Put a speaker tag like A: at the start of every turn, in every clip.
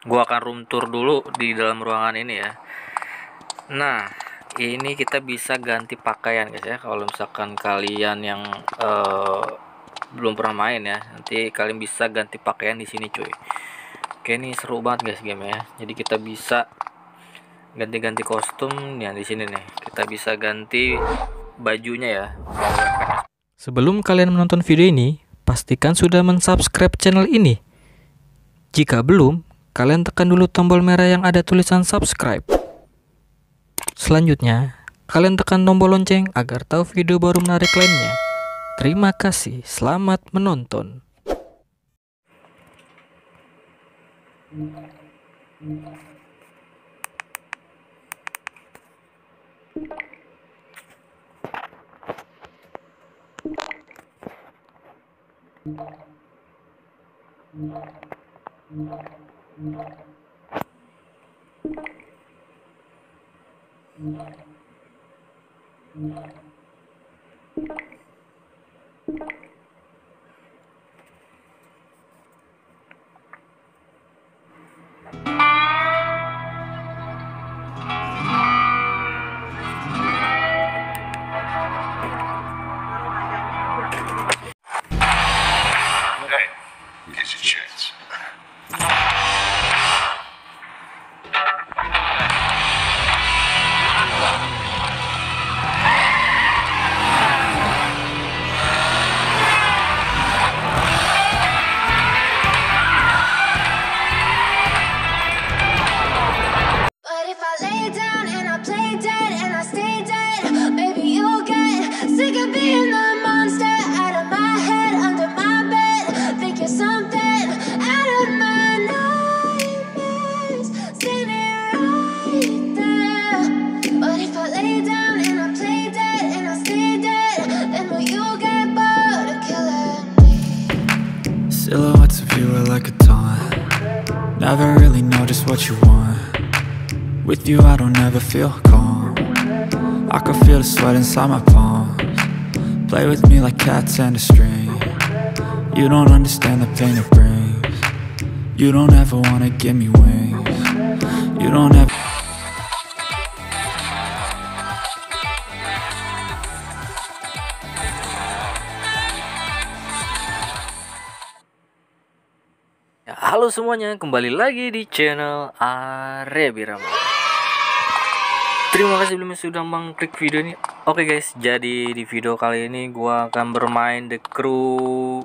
A: Gua akan room tour dulu di dalam ruangan ini ya. Nah, ini kita bisa ganti pakaian guys ya. Kalau misalkan kalian yang belum pernah main ya, nanti kalian bisa ganti pakaian di sini cuy. Oke, ini seru banget guys game ya. Jadi kita bisa ganti-ganti kostum yang di sini nih. Kita bisa ganti bajunya ya.
B: Sebelum kalian menonton video ini, pastikan sudah mensubscribe channel ini. Jika belum, kalian tekan dulu tombol merah yang ada tulisan subscribe. Selanjutnya, kalian tekan tombol lonceng agar tahu video baru menarik lainnya. Terima kasih, selamat menonton.
C: Hey, here's your chance.
D: But if I lay down and I play dead and I stay dead, maybe you'll get sick of being the monster out of my head, under my bed. Think you're something out of my nightmares, standing right there. But if I lay down and I play dead and I stay dead, then will you get bored of killing me?
E: Silhouettes of you are like a taunt. Never really know just what you want. With you I don't ever feel calm. I can feel the sweat inside my palms. Play with me like cats and a string. You don't understand the pain it brings. You don't ever wanna give me wings. You don't ever.
A: Ya, halo semuanya, kembali lagi di channel Arya Birama. Terima kasih sebelumnya sudah mengklik video ini. Oke guys, jadi di video kali ini gua akan bermain The Crew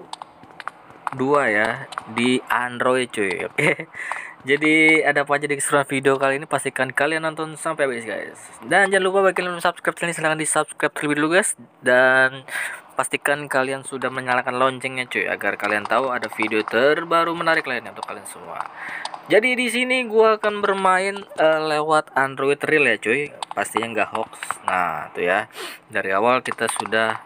A: 2 ya di Android cuy. Oke. Jadi ada apa aja di keseruan video kali ini, pastikan kalian nonton sampai habis guys. Dan jangan lupa bagi kalian yang subscribe channel ini, silahkan di subscribe terlebih dulu guys. Dan pastikan kalian sudah menyalakan loncengnya cuy, agar kalian tahu ada video terbaru menarik lainnya untuk kalian semua. Jadi di sini gua akan bermain lewat Android Real ya cuy, pastinya nggak hoax. Nah tuh ya, dari awal kita sudah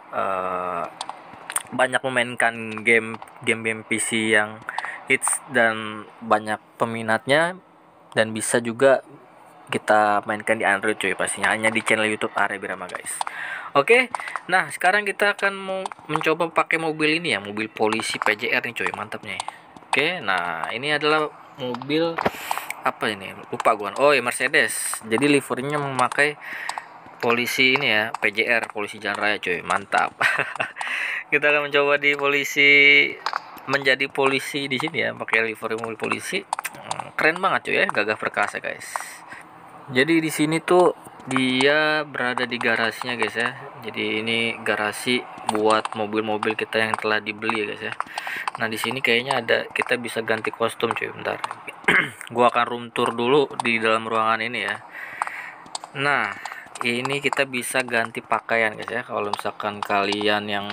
A: banyak memainkan game PC yang hits dan banyak peminatnya, dan bisa juga kita mainkan di Android cuy, pastinya hanya di channel YouTube Arya Birama guys. Oke, nah sekarang kita akan mau mencoba pakai mobil ini ya, mobil polisi PJR nih cuy, mantap nih. Oke, nah ini adalah mobil apa ini, lupa gua. Oh ya, Mercedes. Jadi liverynya memakai polisi ini ya, PJR, polisi jalan raya cuy, mantap. Kita akan mencoba menjadi polisi di sini ya, pakai livery mobil polisi. Keren banget cuy ya, gagah perkasa guys. Jadi di sini tuh dia berada di garasinya guys ya. Jadi ini garasi buat mobil-mobil kita yang telah dibeli ya guys ya. Nah di sini kayaknya ada, kita bisa ganti kostum cuy, bentar. Gua akan room tour dulu di dalam ruangan ini ya. Nah ini kita bisa ganti pakaian guys ya. Kalau misalkan kalian yang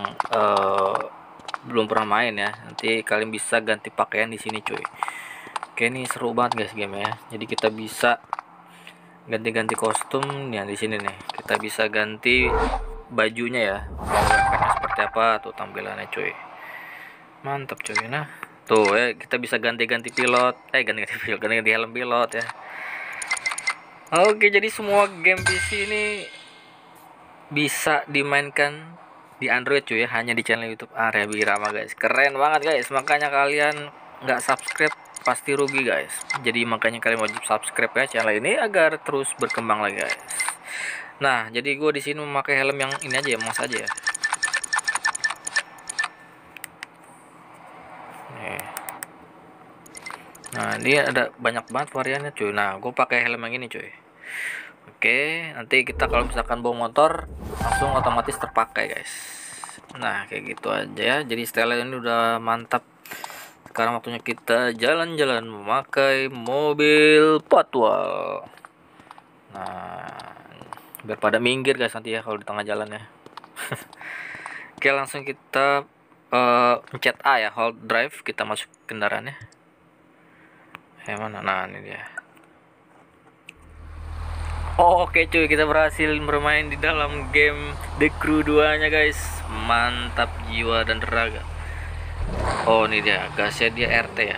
A: belum pernah main ya, nanti kalian bisa ganti pakaian di sini cuy. Oke, ini seru banget guys game ya. Jadi kita bisa ganti-ganti kostum yang di sini nih. Kita bisa ganti bajunya ya, seperti apa tuh tampilannya cuy, mantap cuy. Nah tuh ya, kita bisa ganti-ganti pilot, ganti-ganti helm pilot ya. Oke, jadi semua game PC ini bisa dimainkan di Android cuy ya, hanya di channel YouTube Arya Birama guys. Keren banget guys, makanya kalian nggak subscribe pasti rugi guys. Jadi makanya kalian wajib subscribe ya channel ini agar terus berkembang lagi guys. Nah, jadi gue di sini memakai helm yang ini aja ya, emas aja ya. Nih. Nah, ini ada banyak banget variannya cuy. Nah, gue pakai helm yang ini cuy. Oke, nanti kita kalau misalkan bawa motor langsung otomatis terpakai guys. Nah, kayak gitu aja ya. Jadi style ini udah mantap. Sekarang waktunya kita jalan-jalan memakai mobil patwal. Nah, biar pada minggir guys nanti ya kalau di tengah jalan ya. Oke, langsung kita pencet A ya, hold drive, kita masuk kendaraannya. Mana? Nah, ini dia. Oke cuy, kita berhasil bermain di dalam game The Crew 2 nya guys. Mantap jiwa dan raga. Oh, ini dia, gasnya dia RT ya.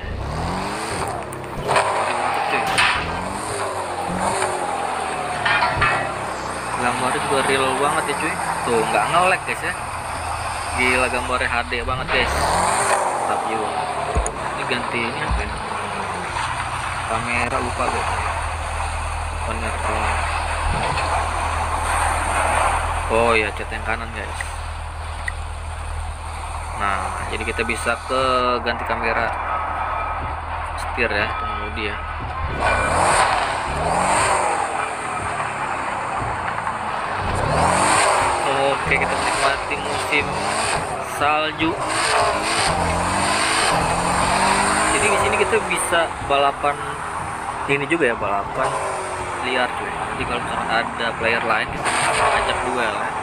A: Gambarnya juga real banget ya cuy. Tuh, nggak nge-lag guys ya. Gila, gambarnya HD banget guys. Mantap jiwa. Ini ganti ini apa ya? Kamera lupa guys. Oh ya, cat yang kanan guys. Nah, jadi kita bisa ke ganti kamera setir ya, pengemudi ya. Oke, kita menikmati musim salju. Jadi di sini kita bisa balapan ini juga ya, balapan liar cuy. Jadi kalau misalkan ada player lain kita bisa ajak duel ya.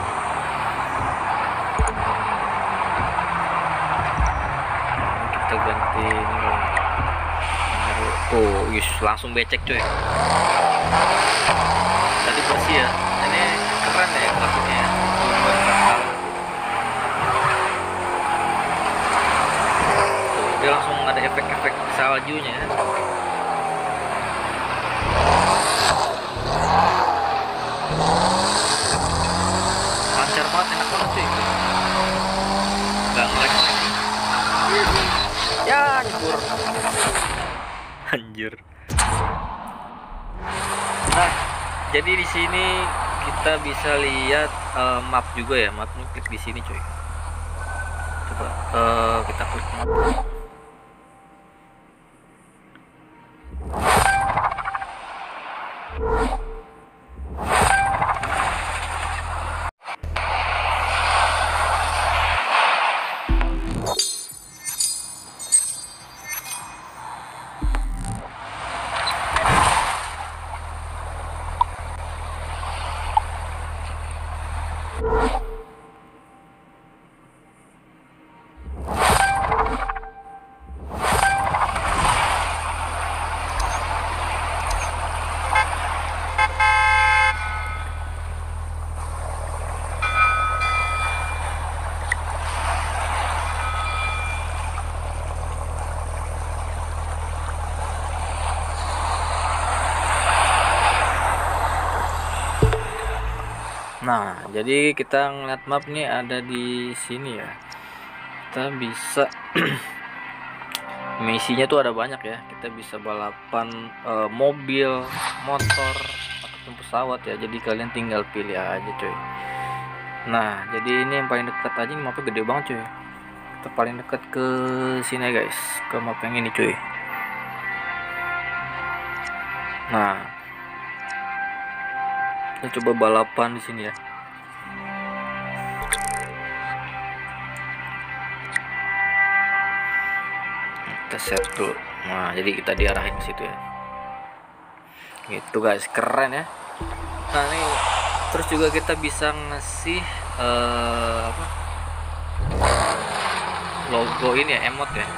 A: Kita ganti ini loh. Oh, yes, langsung becek cuy. Tadi bersih ya. Ini keren ya grafiknya ya. Tuh, dia langsung ada efek-efek saljunya ya. Lancar banget, enak banget sih. Gak nge-lag. Ya, nyebur. Anjir. Nah, jadi di sini kita bisa lihat map juga ya. Mapnya klik di sini cuy. Coba kita klik map. Nah, jadi kita ngeliat map nih ada di sini ya. Kita bisa misinya tuh ada banyak ya. Kita bisa balapan mobil, motor, ataupun pesawat ya. Jadi kalian tinggal pilih aja cuy. Nah, jadi ini yang paling dekat aja, ini mapnya gede banget cuy. Kita paling dekat ke sini guys, ke map yang ini cuy. Nah, kita coba balapan di sini ya. Kita set dulu. Nah, jadi kita diarahin ke situ ya. Gitu guys, keren ya. Nah, ini terus juga kita bisa ngasih apa? Logo ini ya, emot ya.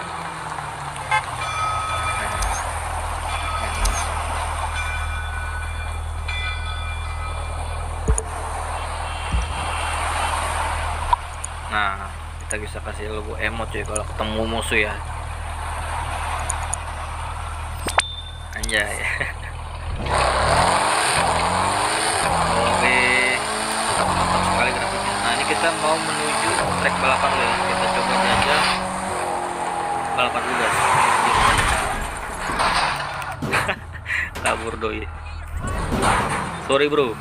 A: Nah, kita bisa kasih logo emot cuy kalau ketemu musuh ya. Anjay. Oke, mantap sekali grafiknya. Nah, ini kita mau menuju trek balapan dulu ya. Kita coba aja balapan dulu guys. kabur doi. Sorry bro.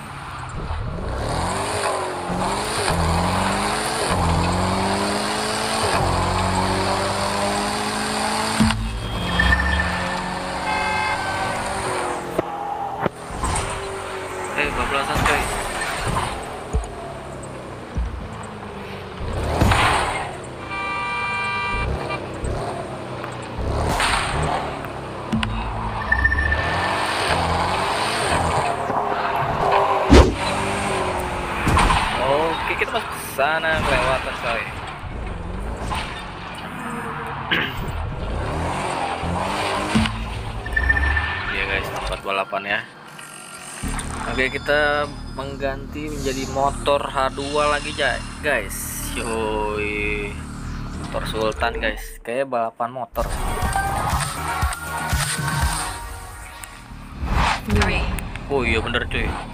A: Bablasan coy. Oke, kita masuk ke sana, kelewatan coy. Iya guys, tempat balapan ya. Oke, kita mengganti menjadi motor H2 lagi guys. Yoi, motor Sultan guys, kayak balapan motor.
F: 3,
A: Oh iya bener cuy.
F: 2, 1.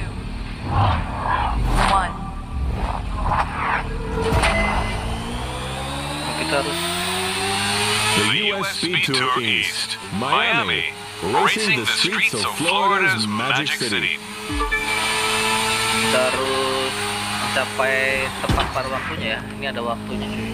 A: Kita harus
C: The US Speed Tour East, Miami, racing the streets of Florida's Magic City.
A: kita harus mencapai tepat pada waktunya ya. Ini ada waktunya cuy.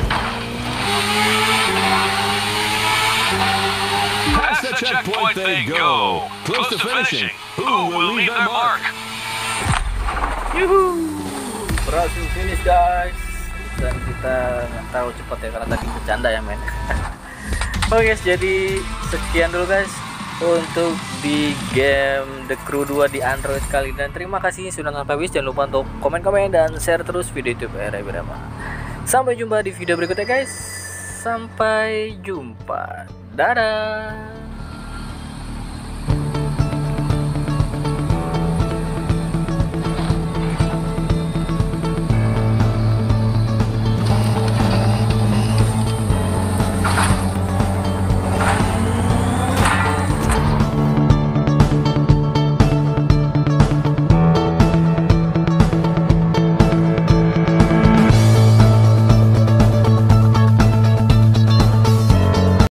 C: Past the checkpoint they go. Close to finishing. Who will leave their mark?
A: Yuhu, berhasil finish guys. Dan kita nggak tahu cepat ya karena tadi bercanda ya men. Oke guys, jadi sekian dulu guys untuk di game The Crew 2 di Android kali ini. Dan terima kasih sudah nonton habis. Jangan lupa untuk komen-komen dan share terus video YouTube RI Birama. Sampai jumpa di video berikutnya guys. Sampai jumpa. Dadah.